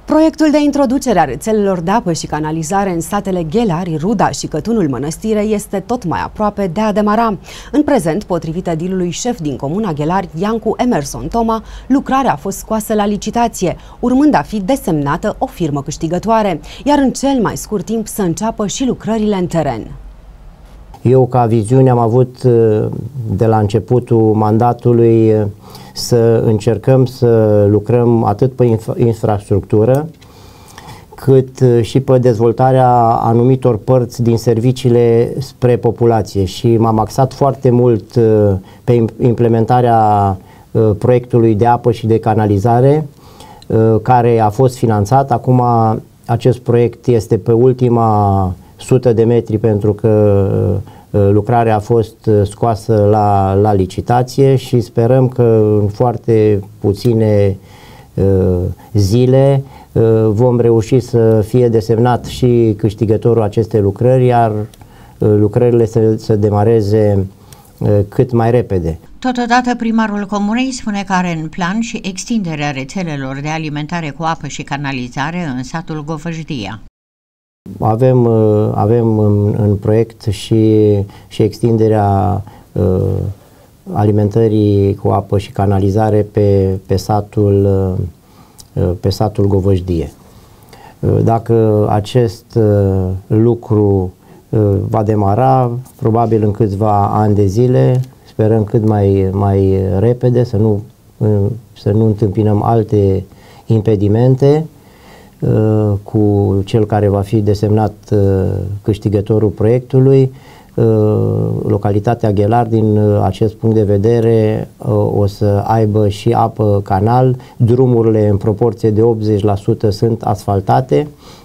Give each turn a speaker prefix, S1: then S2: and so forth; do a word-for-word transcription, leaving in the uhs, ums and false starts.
S1: Proiectul de introducere a rețelelor de apă și canalizare în satele Ghelari, Ruda și Cătunul Mănăstire este tot mai aproape de a demara. În prezent, potrivit edilului șef din comuna Ghelari, Iancu Emerson Toma, lucrarea a fost scoasă la licitație, urmând a fi desemnată o firmă câștigătoare, iar în cel mai scurt timp să înceapă și lucrările în teren.
S2: Eu, ca viziune, am avut de la începutul mandatului să încercăm să lucrăm atât pe infra infrastructură, cât și pe dezvoltarea anumitor părți din serviciile spre populație. Și m-am axat foarte mult pe implementarea proiectului de apă și de canalizare, care a fost finanțat. Acum acest proiect este pe ultima sută de metri, pentru că lucrarea a fost scoasă la, la licitație și sperăm că în foarte puține uh, zile uh, vom reuși să fie desemnat și câștigătorul acestei lucrări, iar uh, lucrările să, să demareze uh, cât mai repede.
S3: Totodată, primarul comunei spune că are în plan și extinderea rețelelor de alimentare cu apă și canalizare în satul Govăjdia.
S2: Avem, avem în, în proiect și, și extinderea uh, alimentării cu apă și canalizare pe, pe, satul, uh, pe satul Govăjdie. Uh, dacă acest uh, lucru uh, va demara, probabil în câțiva ani de zile, sperăm cât mai, mai repede, să nu, uh, să nu întâmpinăm alte impedimente, cu cel care va fi desemnat câștigătorul proiectului. Localitatea Ghelari, din acest punct de vedere, o să aibă și apă canal. Drumurile în proporție de optzeci la sută sunt asfaltate,